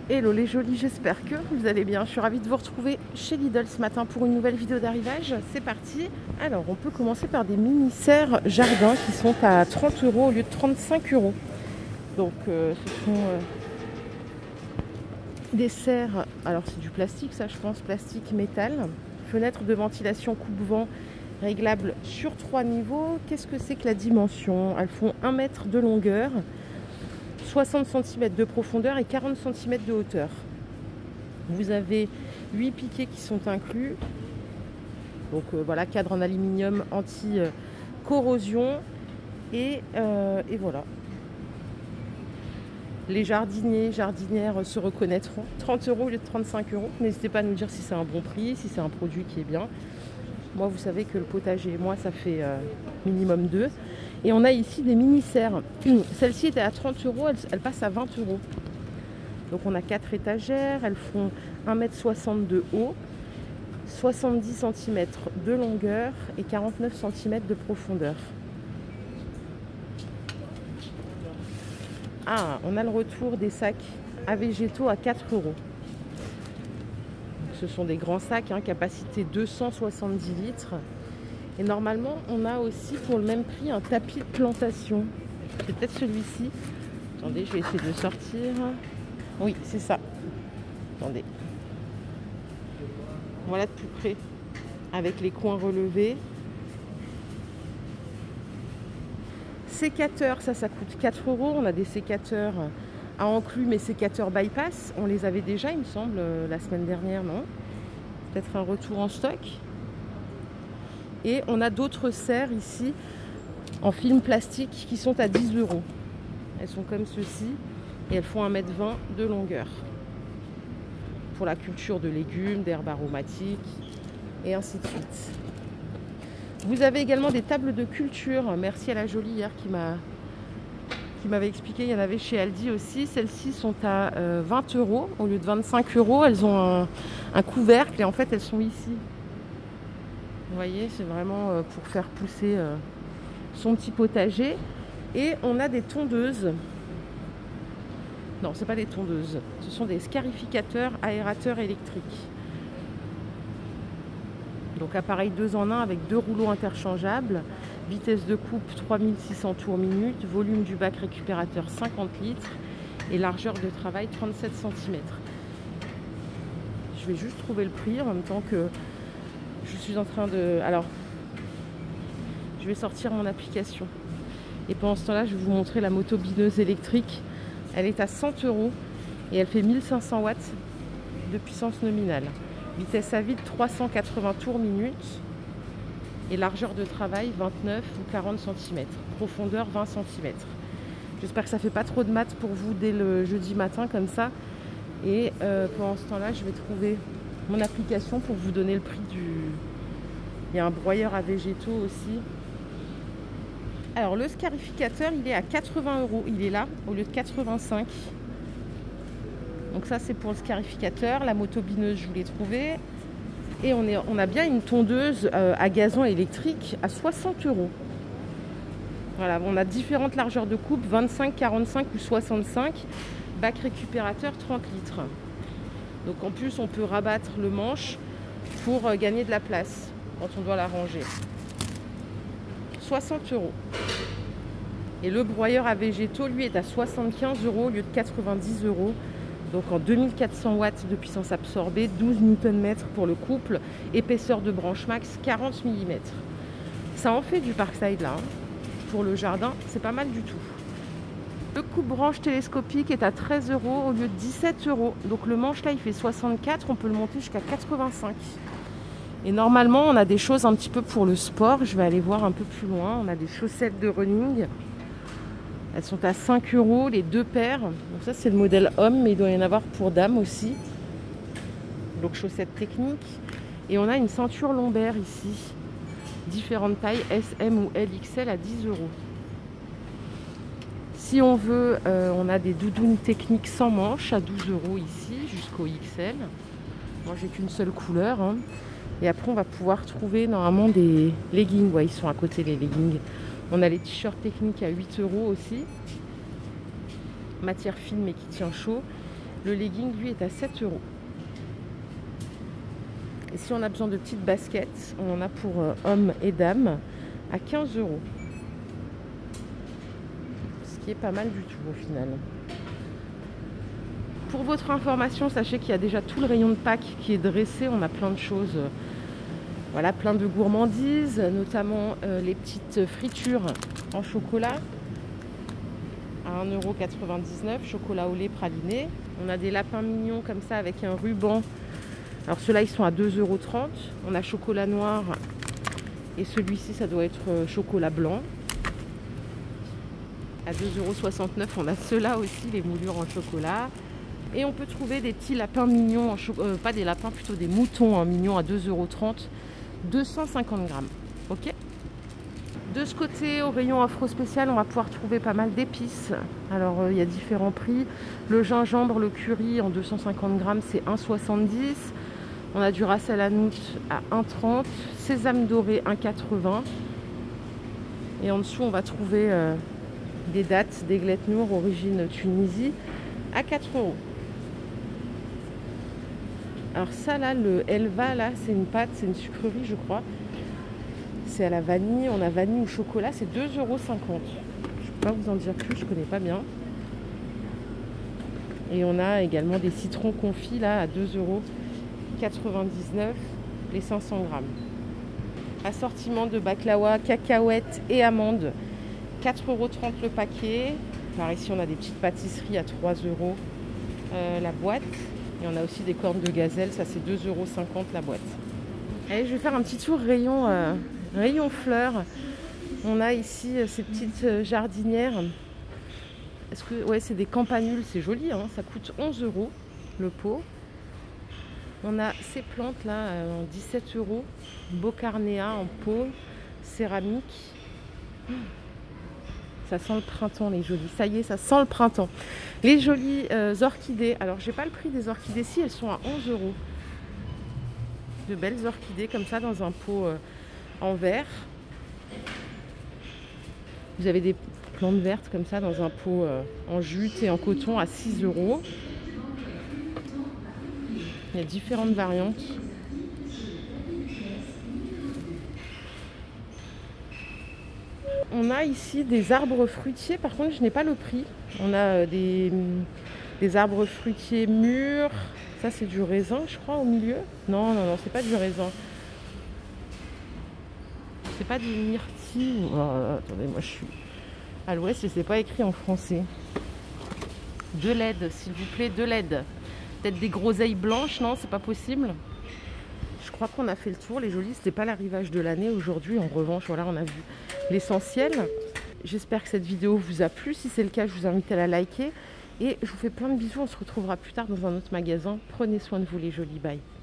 Hello les jolis, j'espère que vous allez bien. Je suis ravie de vous retrouver chez Lidl ce matin pour une nouvelle vidéo d'arrivage. C'est parti. Alors on peut commencer par des mini serres jardin qui sont à 30 € au lieu de 35 €. Donc ce sont des serres, alors c'est du plastique ça je pense, plastique métal. Fenêtre de ventilation coupe-vent réglable sur 3 niveaux. Qu'est-ce que c'est que la dimension? Elles font 1 mètre de longueur, 60 cm de profondeur et 40 cm de hauteur. Vous avez 8 piquets qui sont inclus. Donc voilà, cadre en aluminium anti-corrosion. Et voilà. Les jardiniers, jardinières se reconnaîtront. 30 € au lieu de 35 €. N'hésitez pas à nous dire si c'est un bon prix, si c'est un produit qui est bien. Moi, vous savez que le potager, moi, ça fait minimum 2. Et on a ici des mini-serres. Celle-ci était à 30 €, elle passe à 20 €. Donc on a 4 étagères, elles font 1,60 m de haut, 70 cm de longueur et 49 cm de profondeur. Ah, on a le retour des sacs à végétaux à 4 €. Ce sont des grands sacs, capacité 270 litres. Et normalement, on a aussi pour le même prix un tapis de plantation. C'est peut-être celui-ci. Attendez, je vais essayer de le sortir. Oui, c'est ça. Attendez. Voilà de plus près, avec les coins relevés. Sécateur, ça coûte 4 €. On a des sécateurs à enclume et sécateurs bypass. On les avait déjà, il me semble, la semaine dernière, non? Peut-être un retour en stock. Et on a d'autres serres ici en film plastique qui sont à 10 €. Elles sont comme ceci et elles font 1,20 m de longueur. Pour la culture de légumes, d'herbes aromatiques et ainsi de suite. Vous avez également des tables de culture. Merci à la jolie hier qui m'avait expliqué, il y en avait chez Aldi aussi. Celles-ci sont à 20 € au lieu de 25 €. Elles ont un couvercle et en fait elles sont ici. Vous voyez, c'est vraiment pour faire pousser son petit potager. Et on a des tondeuses. Non, ce n'est pas des tondeuses. Ce sont des scarificateurs aérateurs électriques. Donc appareil 2 en 1 avec 2 rouleaux interchangeables. Vitesse de coupe 3600 tours minute. Volume du bac récupérateur 50 litres. Et largeur de travail 37 cm. Je vais juste trouver le prix en même temps que je suis en train de... Alors, je vais sortir mon application. Et pendant ce temps-là, je vais vous montrer la moto bineuse électrique. Elle est à 100 € et elle fait 1500 watts de puissance nominale. Vitesse à vide 380 tours minute. Et largeur de travail 29 ou 40 cm. Profondeur 20 cm. J'espère que ça ne fait pas trop de maths pour vous dès le jeudi matin comme ça. Et pendant ce temps-là, je vais trouver mon application pour vous donner le prix du... Il y a un broyeur à végétaux aussi. Alors le scarificateur, il est à 80 €. Il est là au lieu de 85. Donc ça c'est pour le scarificateur. La moto bineuse, je vous l'ai trouvée. Et on a bien une tondeuse à gazon électrique à 60 €. Voilà, on a différentes largeurs de coupe, 25, 45 ou 65. Bac récupérateur 30 litres. Donc en plus on peut rabattre le manche pour gagner de la place quand on doit la ranger. 60 €. Et le broyeur à végétaux, lui, est à 75 € au lieu de 90 €. Donc en 2400 watts de puissance absorbée, 12 Nm pour le couple, épaisseur de branche max 40 mm. Ça en fait du Parkside là. Pour le jardin, c'est pas mal du tout. Le coupe-branche télescopique est à 13 € au lieu de 17 €. Donc le manche là, il fait 64, on peut le monter jusqu'à 85. Et normalement, on a des choses un petit peu pour le sport. Je vais aller voir un peu plus loin. On a des chaussettes de running. Elles sont à 5 € les 2 paires. Donc ça, c'est le modèle homme, mais il doit y en avoir pour dames aussi. Donc chaussettes techniques. Et on a une ceinture lombaire ici. Différentes tailles, S, M ou LXL à 10 €. Si on veut, on a des doudounes techniques sans manches à 12 € ici, jusqu'au XL. Moi, j'ai qu'une seule couleur. Et après, on va pouvoir trouver normalement des leggings. Ouais, ils sont à côté, les leggings. On a les t-shirts techniques à 8 € aussi. Matière fine mais qui tient chaud. Le legging, lui, est à 7 €. Et si on a besoin de petites baskets, on en a pour hommes et dames à 15 €. Ce qui est pas mal du tout au final. Pour votre information, sachez qu'il y a déjà tout le rayon de Pâques qui est dressé. On a plein de choses, voilà, plein de gourmandises, notamment les petites fritures en chocolat à 1,99 €, chocolat au lait praliné. On a des lapins mignons comme ça avec un ruban. Alors ceux-là, ils sont à 2,30 €. On a chocolat noir et celui-ci, ça doit être chocolat blanc. À 2,69 €, on a ceux-là aussi, les moulures en chocolat. Et on peut trouver des petits lapins mignons, pas des lapins, plutôt des moutons mignons à 2,30 €, 250 grammes. Ok. De ce côté, au rayon afro spécial, on va pouvoir trouver pas mal d'épices. Alors, il y a différents prix. Le gingembre, le curry en 250 grammes, c'est 1,70 €. On a du ras el hanout à 1,30 €. Sésame doré, 1,80 €. Et en dessous, on va trouver des dattes d'Aiglet Nour, origine Tunisie, à 4 €. Alors ça là, le Elva là, c'est une pâte, c'est une sucrerie je crois. C'est à la vanille, on a vanille ou chocolat, c'est 2,50 €. Je ne peux pas vous en dire plus, je connais pas bien. Et on a également des citrons confits là à 2,99 € les 500 grammes. Assortiment de baklawa, cacahuètes et amandes, 4,30 € le paquet. Par ici on a des petites pâtisseries à 3 € la boîte. Et on a aussi des cornes de gazelle, ça c'est 2,50 € la boîte. Allez, je vais faire un petit tour rayon, rayon fleurs. On a ici ces petites jardinières. Est-ce que ouais, c'est des campanules, c'est joli, hein, ça coûte 11 € le pot. On a ces plantes là en 17 €, Bocarnea en pot, céramique. Ça sent le printemps les jolies, ça y est, ça sent le printemps. Les jolies orchidées, alors j'ai pas le prix des orchidées, si elles sont à 11 €. De belles orchidées comme ça dans un pot en verre. Vous avez des plantes vertes comme ça dans un pot en jute et en coton à 6 €. Il y a différentes variantes. On a ici des arbres fruitiers, par contre je n'ai pas le prix. On a des arbres fruitiers mûrs. Ça c'est du raisin je crois au milieu. Non, non, non, c'est pas du raisin. C'est pas du myrtille. Oh, attendez, moi je suis à l'ouest et c'est pas écrit en français. De l'aide, s'il vous plaît, de l'aide. Peut-être des groseilles blanches, non, c'est pas possible. Je crois qu'on a fait le tour, les jolies. C'était pas l'arrivage de l'année aujourd'hui. En revanche, voilà, on a vu l'essentiel. J'espère que cette vidéo vous a plu. Si c'est le cas, je vous invite à la liker. Et je vous fais plein de bisous. On se retrouvera plus tard dans un autre magasin. Prenez soin de vous, les jolies. Bye.